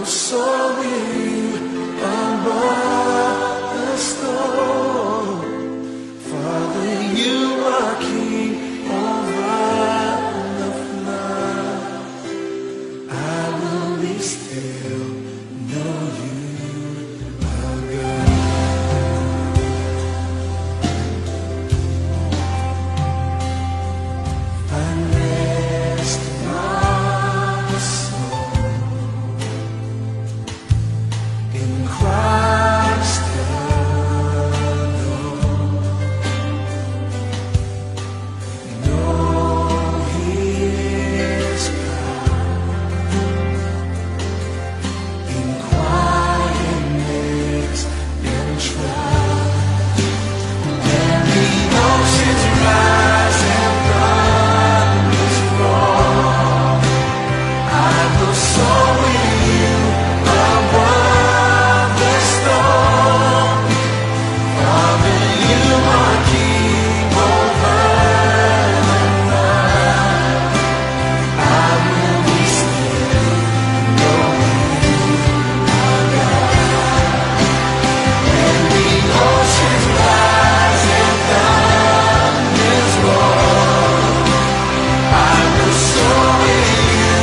will soar with you above the storm. Father, you are king over the flood. I will be still, know you are God. Find rest in my soul in Christ alone. Know His power in quietness and trust. When the oceans rise and thunders roar, I will soar with you above the storm. Father, you are king over the night. I will be still, knowing you are God. When the oceans rise and thunders roar, I will soar with you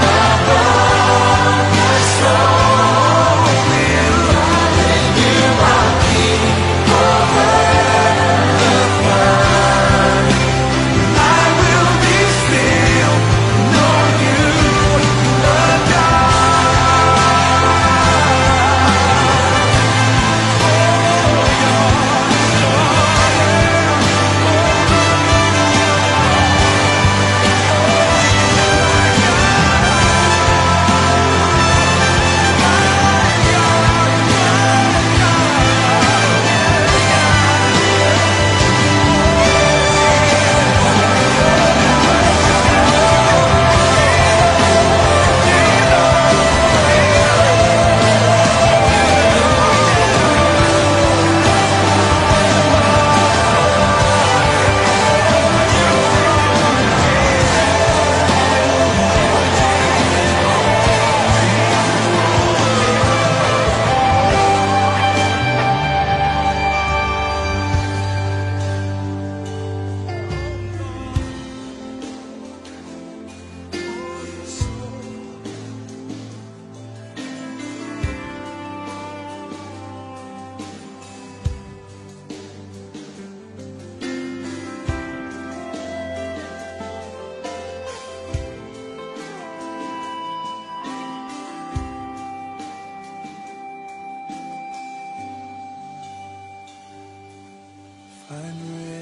above the storm. Father, you are king over the flood. I will be still, know you are find rest.